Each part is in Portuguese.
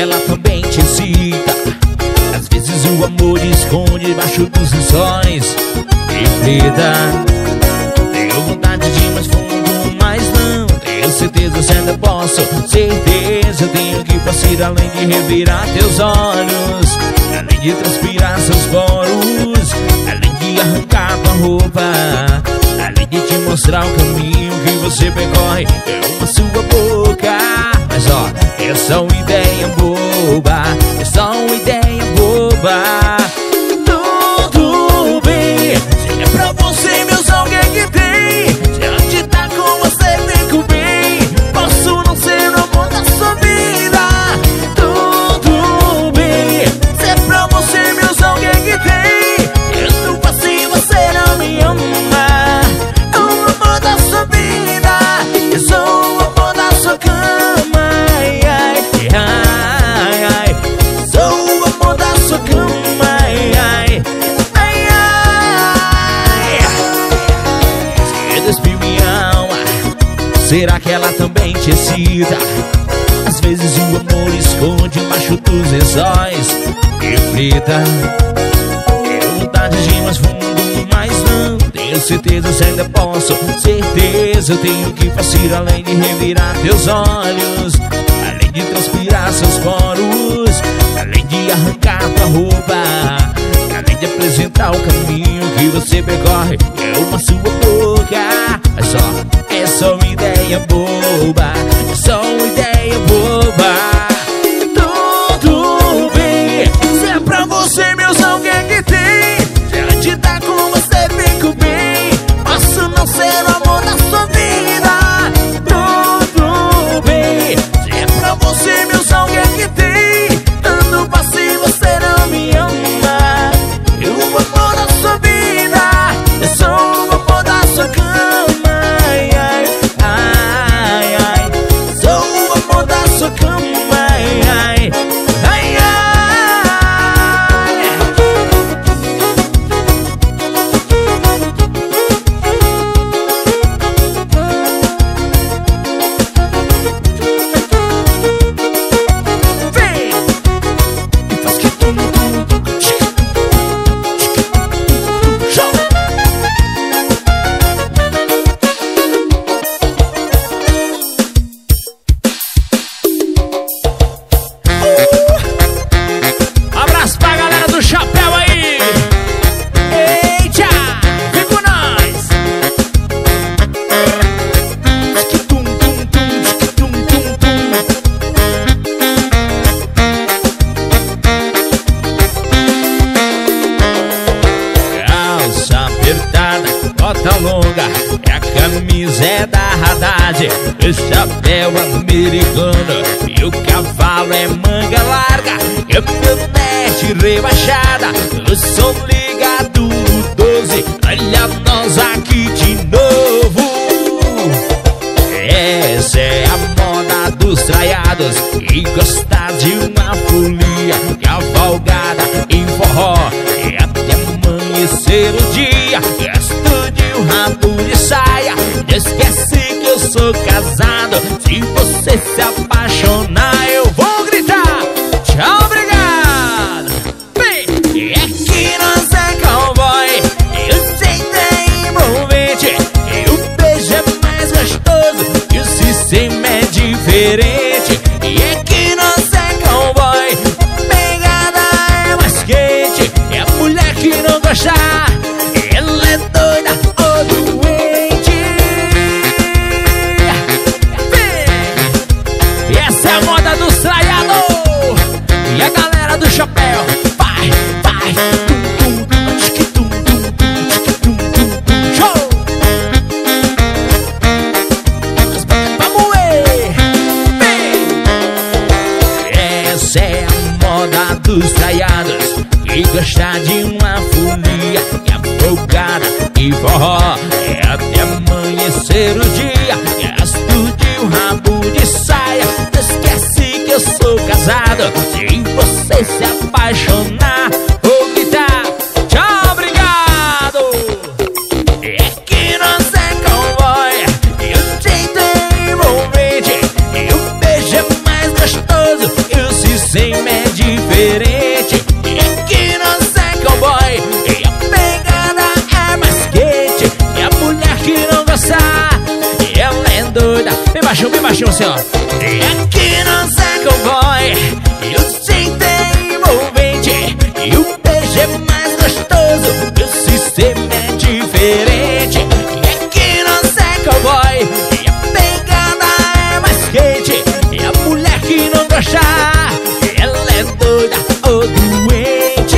ela também te excita? Às vezes o amor esconde debaixo dos lençóis. Reflita. Tenho vontade de ir mais fundo, mas não tenho certeza se ainda posso. Certeza, eu tenho que passar além de revirar teus olhos, além de transpirar seus poros, além de arrancar tua roupa, além de te mostrar o caminho que você percorre. Eu amo a sua boca. Mas ó, é só uma ideia boba, é só uma ideia boba. Tudo bem, se é pra você, meus alguém que tem. Se onde tá com você, fico bem. Posso não ser o amor da sua vida. Tudo bem, se é pra você, meus alguém que tem. Eu não faço e você não me ama. É o amor da sua vida, eu sou o amor da sua cama. Ai, ai, ai, ai. Sou o amor da sua cama. Ai, ai, ai, ai. Se despir minha alma, será que ela também te excita? Às vezes o amor esconde embaixo dos lençóis. Reflita. Tenho vontade de ir mais fundo, mas não tenho certeza se ainda posso. Certeza, eu tenho que fazer além de revirar teus olhos, além de transpirar seus poros, além de arrancar tua roupa, além de apresentar o caminho que você percorre. Eu amo a sua boca. É só uma ideia boba, é só uma ideia boba. Tudo bem, se é pra você, meus alguém que tem. Se onde tá com você, fico bem. Posso não ser o amor da sua vida. Tudo bem, se é pra você, meus alguém que tem. Ando passivo, você não me ama. Eu o amor da sua vida, eu sou o amor da sua cama. Ai, ai, ai, ai. Sou o amor da sua cama. Ai, ai, ai, ai. Vem e faz que tum, tum, tum, show. Abraço pra galera do chapéu aí. Eita, vem com nós. Tum, tum, tum, tum, tum, tum. Calça apertada, bota longa, a camisa é da Haddad, o chapéu americano e o cavalo é manga larga, caminhonete rebaixada, o som ligado no 12. Olha nós aqui de novo. Essa é a moda dos traiados e gostar de uma folia cavalgada em forró e até amanhecer o dia. Gosto de um rabo de saia. Não esquece que eu sou casado. Se você se apaixonar, eu vou gritar tchau, obrigado. Vem, é que nós é cowboy e o jeito é envolvente, e o beijo é mais gostoso e o sistema é diferente. E é que nós é cowboy, pegada é mais quente, e a mulher que não gostar, ela é doida ou doente. Vem, e essa é a moda dos traiados. E a galera do chapéu vai, vai, tum, tum, tchiqui, tum, tum, tchiqui, tum, tum, show. Vamos ver. Vem. Essa é a moda dos traiados e gostar de uma folia cavalgada e forró é até amanhecer o dia. Gasto de um rabo de saia. Não esquece que eu sou casado. Se você se apaixonar, vou gritar tchau, obrigado. É que nós é cowboy e o jeito é envolvente, e o beijo é mais gostoso e o sistema bem baixinho assim, ó. E aqui no Zé Cowboy, e o jeito é envolvente, e o beijo é mais gostoso, e o sistema é diferente. E aqui no Zé Cowboy, e a pegada é mais quente, e a mulher que não gosta, ela é doida ou doente.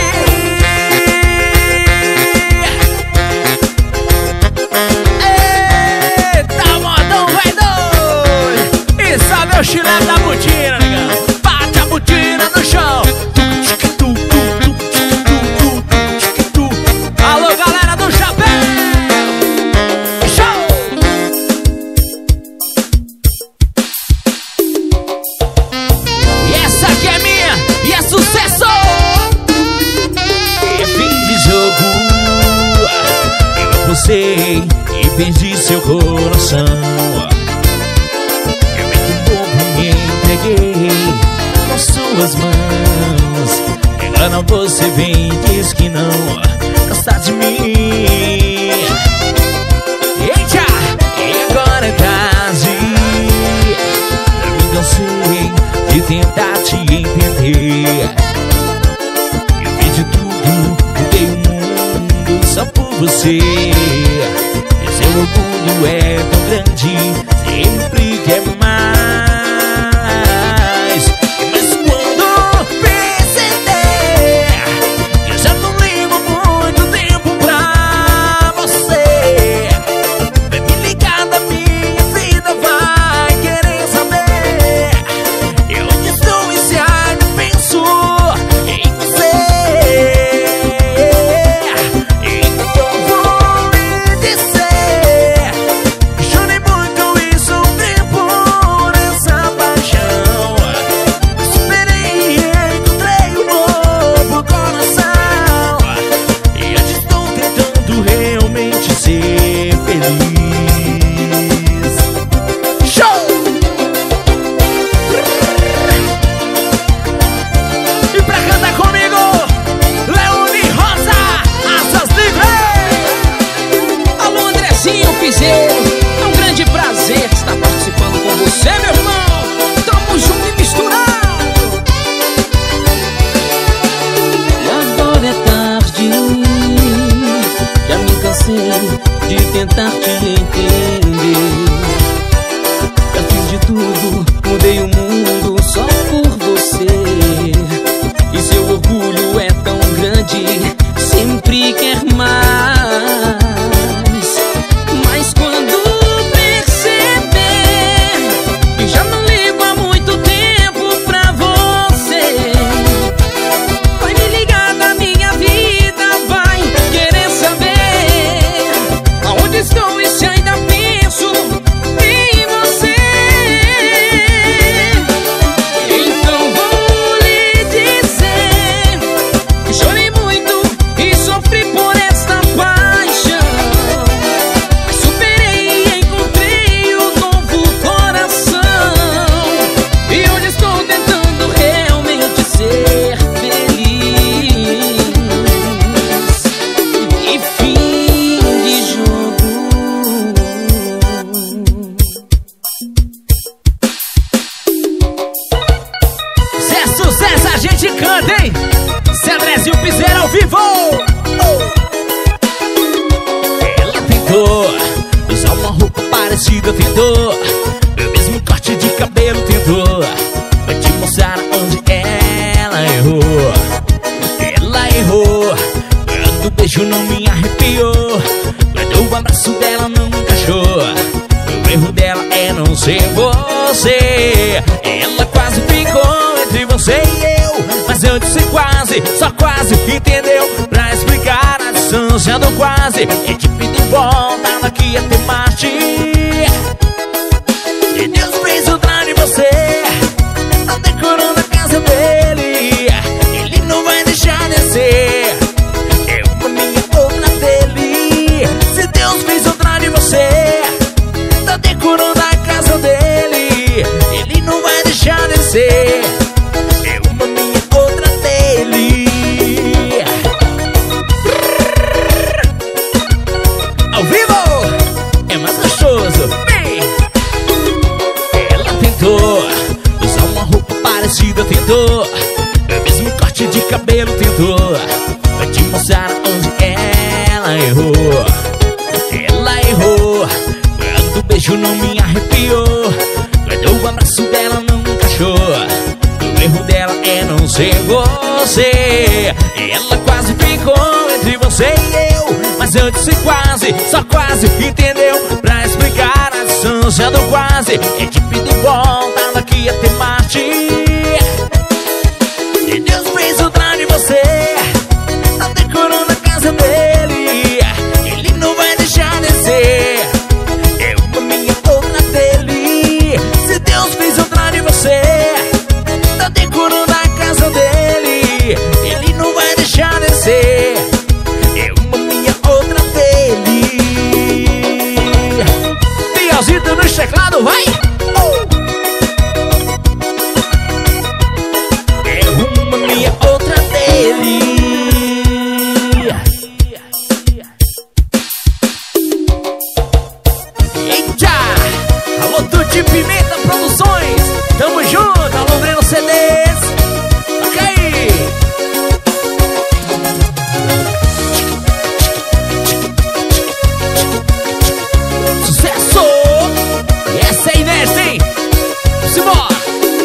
Eita, modão vai doido. E sabe o chilé da botina, negão? Bate a botina no chão. Alô, galera do chapéu. Show! E essa aqui é minha, e é sucesso! É fim de jogo, eu apostei e perdi seu coração. Eu muito bobo me entreguei nas suas mãos. Agora você vem e diz que não gosta de mim. Eita, e agora é tarde. Eu me cansei de tentar te entender. Eu vi de tudo, mudei o mundo só por você. E seu orgulho é tão grande, sempre quer mais. Mas quando perceber, eu já não ligo muito tempo pra você. Vai me ligar da minha vida, vai querer saber eu onde estou e se ainda penso em você. Então vou lhe dizer, chorei muito e sofri por essa paixão. Superei e encontrei um novo coração, e hoje estou tentando realmente ser feliz. Show! E pra cantar comigo, Leone Rosa, Asas Livres! Alô, Andrezinho Piseiro, é um grande prazer estar participando com você, meu irmão. Tamo junto e misturado. E agora é tarde, já me cansei de tentar te entender. Já fiz de tudo, mudei o mundo só por você. E seu orgulho é tão grande, sempre quer mais. Mas quando perceber que já não ligo há muito tempo pra você, vai me ligar da minha vida, vai querer saber aonde estou e se ainda penso em você. Então vou lhe dizer que chorei muito e sofri por esta paixão. Mas superei e encontrei um novo coração, e hoje estou tentando realmente ser feliz. E fim de jogo. Se é sucesso a gente canta, hein? Zé Andrezinho Piseiro ao vivo! Ela tentou usar uma roupa parecida, tentou o mesmo corte de cabelo, tentou vai te mostrar onde ela errou. Ela errou quando o beijo não me arrepiou, quando o abraço dela não encaixou. O erro dela é não ser você. Ela quase ficou entre você e eu, mas eu disse quase, só quase, entendeu? Pra explicar a distância do quase, e te pedi volta daqui até Marte. E Deus fez outra de você, não decorando a casa dele. Ele não vai deixar descer, é uma minha outra dele. Se Deus fez outra de você, tá decorando a casa dele. Ele não vai deixar descer, é uma minha outra dele. Ao vivo é mais gostoso. Vem! tentou, o mesmo corte de cabelo tentou, vai te mostrar onde ela errou. Ela errou quando o beijo não me arrepiou, quando o abraço dela não encaixou. O erro dela é não ser você. Ela quase ficou entre você e eu, mas eu disse quase, só quase, entendeu? Pra explicar a distância do quase, é te pedir volta daqui até Marte. E Deus fez outra de você, tá decorando a casa dele, ele não vai deixar descer. É uma minha, outra dele. Se Deus fez outra de você, tá decorando a casa dele, ele não vai deixar descer. É uma minha, outra dele. Bielzito no teclado, vai! É uma minha, outra dele. Eita! Alô, Tuti Pimenta Produções, tamo junto, alô, Breno CDs. Ok aí! Sucesso! E essa é Inês, hein? Simbora!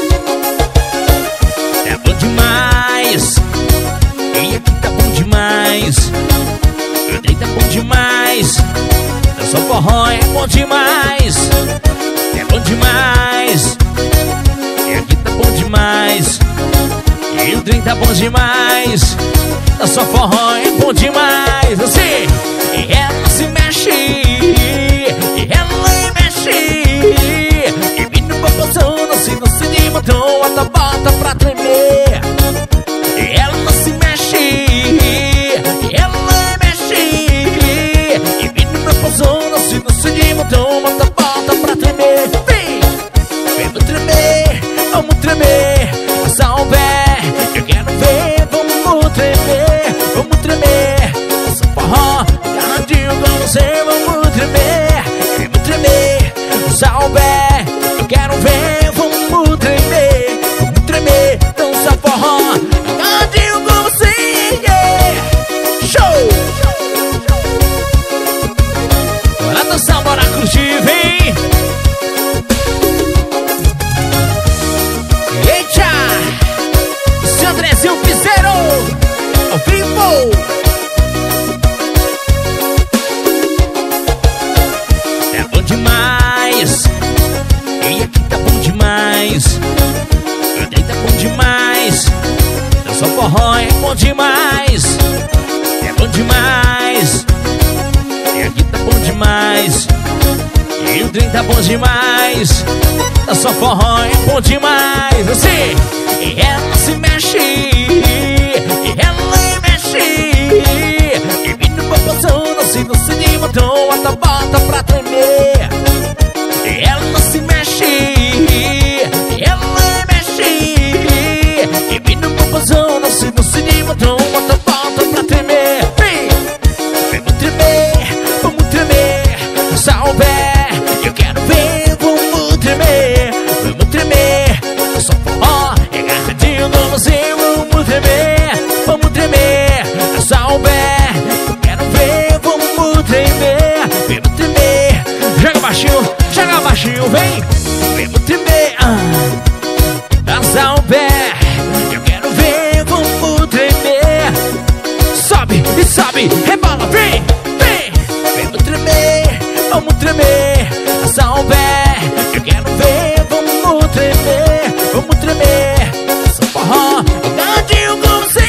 É bom demais, e aqui tá bom demais, o trem tá bom demais, eu sou forró, é bom demais, é bom demais, e aqui tá bom demais, e o trem tá bom demais, eu sou forró, é bom demais, assim, e ela se mexe, e ela mexe, e vem no popozão, não se de botão, a bota pra tremer. E ela se mexe, e ela mexe, e vem no popozão, não se de botão, a bota pra tremer. Vem, vamos tremer, vamos tremer, passar o pé, eu quero ver, vamos tremer, vamos tremer, essa forró, agarradinho com você, vamos tremer, passar o pé, eu quero ver, vamos tremer, dança forró, agarradinho com você, yeah. Show! Bora dançar, bora curtir, vem! Eita! Seu Andrezinho Piseiro, ao vivo! É bom demais, e aqui tá bom demais, o trem tá bom demais, eu sou forró, é bom demais, é bom demais, e aqui tá bom demais, e o trem tá bom demais, eu sou forró, é bom demais, assim, e ela se mexe, e ela mexe, e vem no popozão, não se de botão, a bota pra tremer. E ela se mexe, e ela mexe, e vem no popozão, não se de botão, a bota pra tremer. Vem, vamos tremer, passar o pé, eu quero ver, vamos tremer, eu sou forró, é agarradinho com você, vamos tremer, passar o pé, eu quero ver, vamos tremer, joga baixinho, vem, vamos tremer, passar o pé, eu quero ver, vamos tremer, sobe e sobe, rebola, vem, vamos tremer, passar o pé, eu quero ver, vamos tremer, sou forró, agarradinho com você.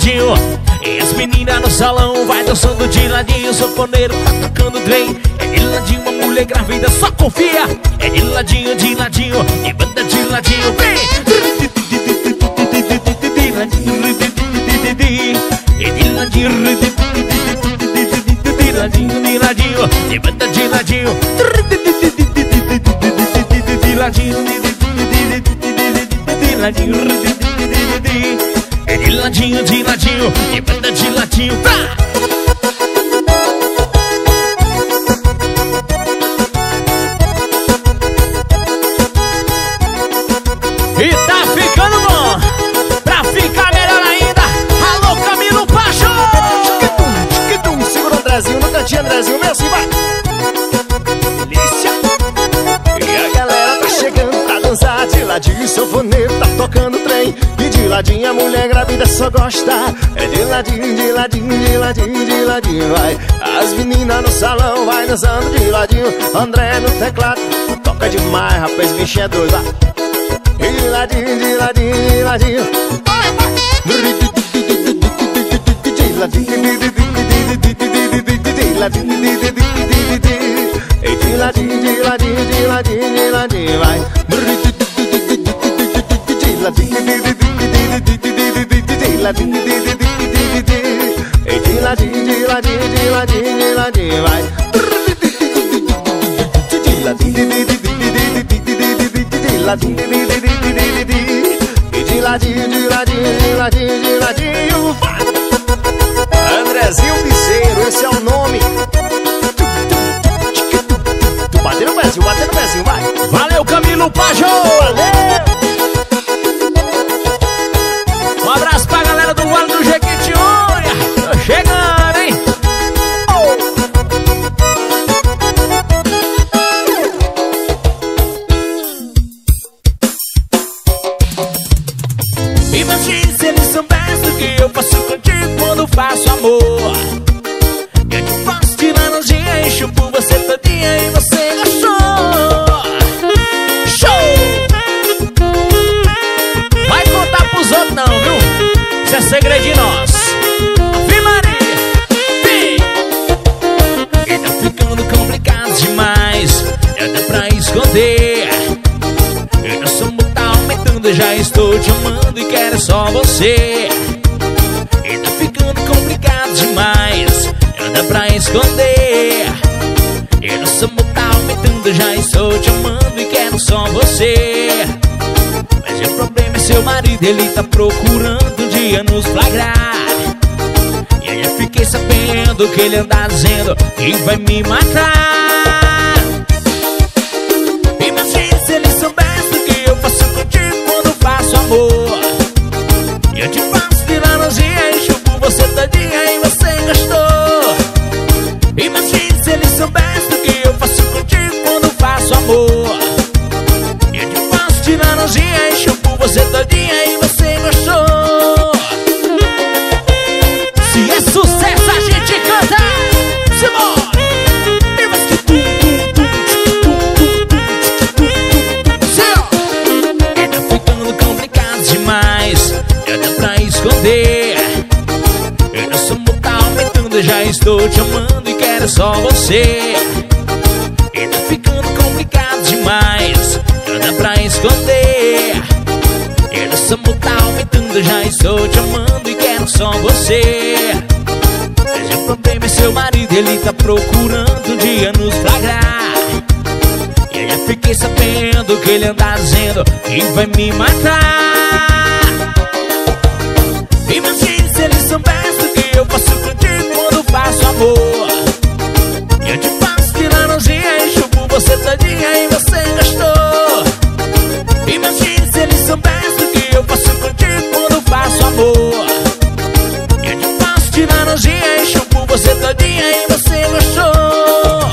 ladinho. E as meninas no salão vai dançando de ladinho. O sanfoneiro tá tocando trem. É de ladinho, uma mulher grávida só confia. É de ladinho, de ladinho. E banda de ladinho, vem. De ladinho, e de ladinho, de ladinho, de ladinho. E banda de ladinho, de ladinho, de ladinho. É de ladinho, e banda de ladinho, tá! E tá ficando bom! Pra ficar melhor ainda, alô Camilo Pacho! Segura o Andrezinho, no cantinho Andrezinho, meu assim vai! Delícia! E a galera tá chegando pra dançar de ladinho, o sanfoneiro tá tocando trem. E de ladinho a mulher grávida só gosta. É de ladinho, de ladinho, de ladinho, de ladinho, vai. As meninas no salão vai dançando de ladinho. André no teclado, toca demais, rapaz, bicho é doido, vai. E de ladinho, de ladinho, de ladinho, vai, vai. De ladinho, de ladinho, de ladinho, de ladinho, de ladinho, de ladinho, vai. De ladinho, de ladinho, de ladinho, de ladinho, de ladinho, de ladinho, vai. De ladinho, de ladinho, e de ladinho, de ladinho, de ladinho, de ladinho, vai. Andrezinho Piseiro, esse é o nome. Bateu no pezinho, vai. Valeu, Camilo Pajo! Valeu! Um abraço pra galera do Vale do Jequitinhonha. Tô chegando, hein? Imagine se eles soubessem o que eu faço contigo quando faço amor. Eu te faço de laranjinha e chupo você todinha e você gostou. Show! Vai contar pros outros não, viu? Isso é segredo de nós. Ave Maria, vem! E tá ficando complicado demais. Já dá pra esconder. E nosso amor tá aumentando. Já estou te amando e quero só você. E tá ficando complicado demais. Já dá pra esconder. E nosso amor tá aumentando. Já estou te amando e quero só você. Mas o problema é seu marido, ele tá procurando um dia nos flagrar. E aí eu fiquei sabendo que ele anda dizendo que vai me matar. Imagine se ele soubesse o que eu faço contigo quando faço amor. Eu te faço de laranjinha e chupo você todinha e você gostou. Imagine se ele soubesse o que eu faço contigo quando faço amor. Eu te faço de laranjinha e chupo você todinha e você gostou. Se é sucesso a gente canta. Simbora! E vai que e tá ficando complicado demais. Já dá pra esconder. E nosso amor tá aumentando. Já estou te amando e quero só você. E tá ficando complicado demais. Já dá pra esconder. E nosso amor tá aumentando. Já estou te amando e quero só você. Mas o problema é seu marido, ele tá procurando um dia nos flagrar. E aí eu fiquei sabendo que ele anda dizendo que vai me matar. Imagine se ele soubesse o que eu faço contigo quando faço amor. Eu te faço de laranjinha e chupo você todinha e você gostou. Imagine se ele soubesse o que eu faço contigo quando faço amor. Eu te faço de laranjinha e chupo você todinha e você gostou.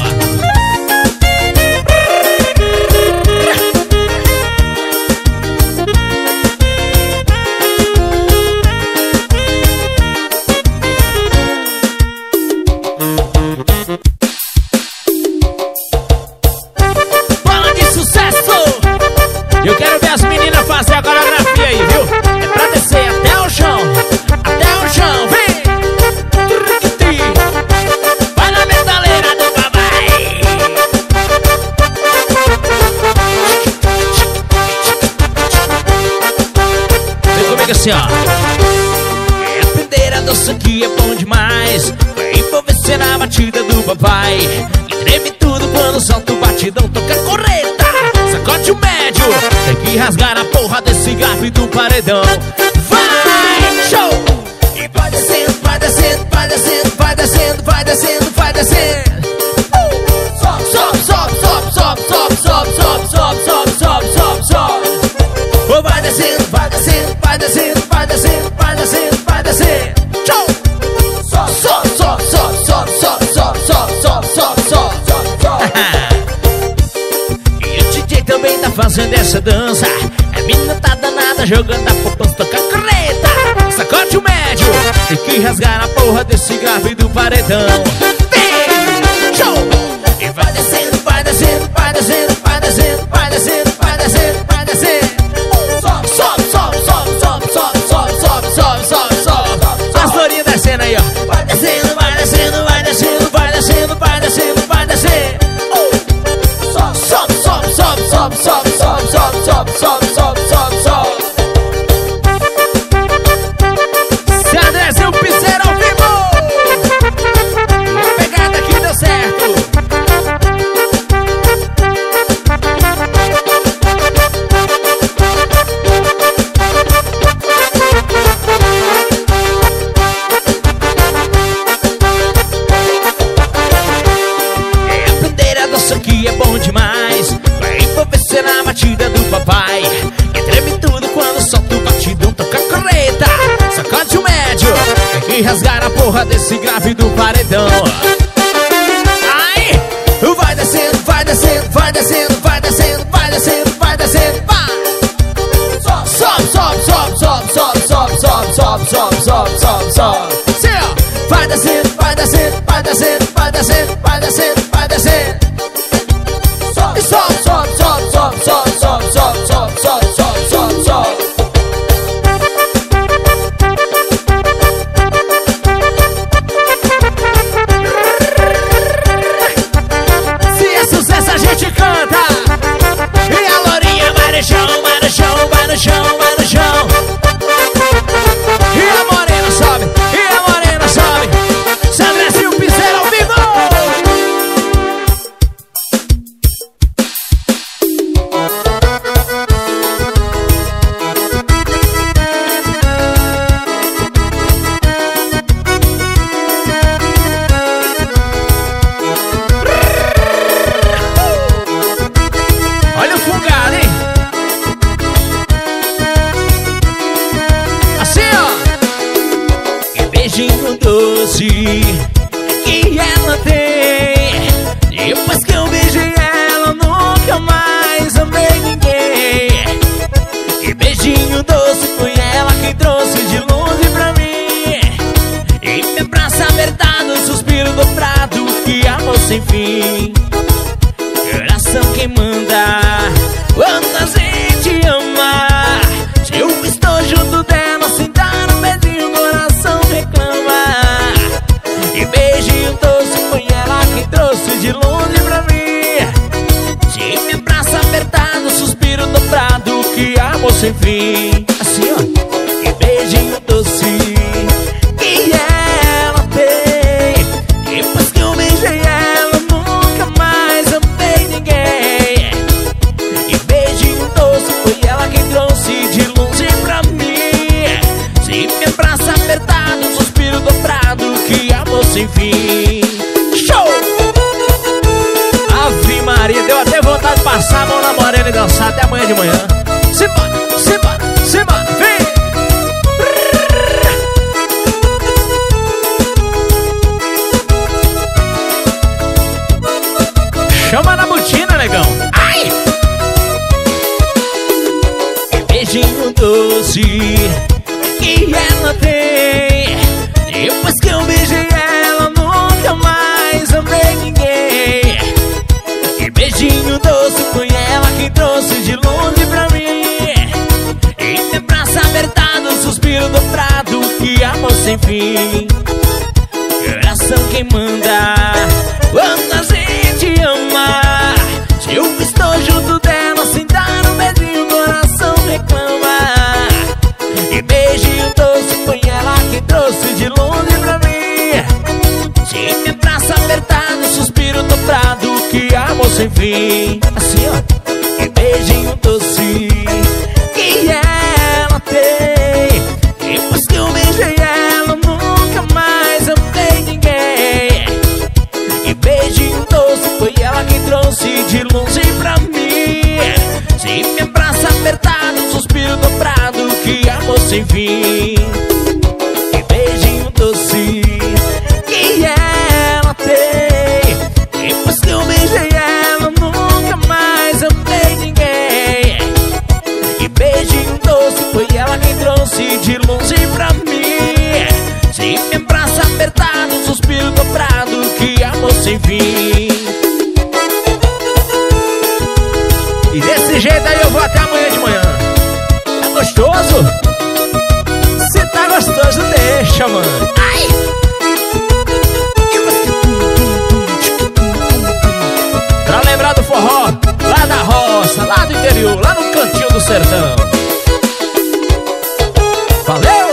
comigo assim, ó. É aprender a dança que é bom demais. Vai envolver-se na batida do papai. E treme tudo quando solta o batidão. Toca a correta, sacode o médio. Tem que rasgar a porra desse grave do paredão. Vai, show! E vai descendo, vai descendo, vai descendo, vai descendo, vai descendo, vai descendo. Sobe, sobe, sobe, sobe, sobe, sobe, sobe, sobe, sobe, sobe, sobe, sobe. Vai descendo, vai descendo, vai descendo, vai descendo, vai descendo, vai descendo. Show! Sobe, sobe, sobe, sobe, sobe, sobe, sobe, sobe, sobe, sobe, sobe. E o DJ também tá fazendo essa dança. A mina tá danada jogando a poupança, toca a correta, sacode o médio. Tem que rasgar a porra desse grave do paredão. Show! E vai descendo, vai descendo, vai descendo, vai descendo, vai descendo, vai descendo, vai descendo. Sobe, sobe, sobe, sobe, sobe, sobe, sobe, sobe, sobe, sobe, sobe. As lourinhas descendo aí, ó. Vai descendo, vai descendo, vai descendo, vai descendo, vai descendo, vai descendo. Sobe, sobe, sobe, sobe, sobe, sobe, sobe, sobe, sobe, sobe, sobe, sobe, sobe. Se Andrezinho Piseiro ao vivo. A pegada aqui deu certo. Que é bom demais. Vai envolver-se na batida do papai. E treme tudo quando solta o batidão. Toca a correta, sacode o médio. Tem que rasgar a porra desse grave do paredão. Ai! Vai descendo, vai descendo, vai descendo, vai descendo, vai descendo, vai descendo, vai! Sobe, sobe, sobe, sobe, sobe, sobe, sobe, sobe, sobe, sobe, sobe, sobe. Sim, ó! Vai descendo, vai descendo, vai descendo, vai descendo, vai descendo, vai descendo. Sobe, sobe, sobe, sobe, sobe, sobe, sobe, sobe, sobe, sobe, sobe, sobe, sobe. Se é sucesso a gente canta. E a lourinha vai no chão, vai no chão, vai no chão, vai no chão. E a morena sobe, e a morena sobe. Andrezinho Piseiro ao vivo. Olha o fungado, hein? Assim, ó. Que beijinho doce que ela tem. Depois que eu beijei ela, nunca mais amei ninguém. Que beijinho doce foi ela quem trouxe de longe pra mim. E me abraço apertado, suspiro dobrado, que amor sem fim. Coração quem manda quando a gente ama. Se eu estou junto dela, sem dar um beijinho, o coração reclama. E beijinho doce foi ela quem trouxe de longe pra mim. Se me abraço apertado, suspiro dobrado, que amor sem fim. Assim, ó. E beijinho doce que ela tem. Depois que eu beijei ela, nunca mais amei ninguém. E beijinho doce foi ela quem trouxe de longe pra mim. Se me abraço apertado, suspiro dobrado, que amor sem fim. Show! Ave Maria, deu até vontade de passar a mão na morena e dançar até amanhã de manhã. Simbora, simbora, simbora, vem! Chama na botina, negão. Ai! Que beijinho doce que ela tem. Depois que eu beijei ela, nunca mais amei ninguém. Que beijinho doce foi ela quem trouxe de longe pra mim. E me abraço apertado, suspiro dobrado, que amor sem fim. Coração quem manda quando a gente ama. Se eu estou junto dela, sem dar um beijinho, o coração reclama. E sem fim. Assim, ó. Que beijinho doce que ela tem. Depois que eu beijei ela, nunca mais amei ninguém. Que beijinho doce foi ela que trouxe de longe pra mim. Se me abraça apertado, suspiro dobrado, que amor sem fim. Que beijinho doce que ela tem. Depois que eu beijei ela, nunca mais amei ninguém. Que beijinho doce foi ela quem trouxe de longe pra mim. Se me abraça apertado, suspiro dobrado, que amor sem fim. E desse jeito aí eu vou até amanhã de manhã. Tá gostoso? Se tá gostoso, deixa, mano. Ai! Pra lembrar do forró, lá da roça, lá do interior, lá no cantinho do sertão. Valeu!